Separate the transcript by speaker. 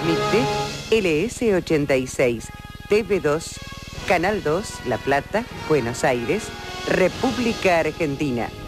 Speaker 1: Transmite LS86, TV2, Canal 2, La Plata, Buenos Aires, República Argentina.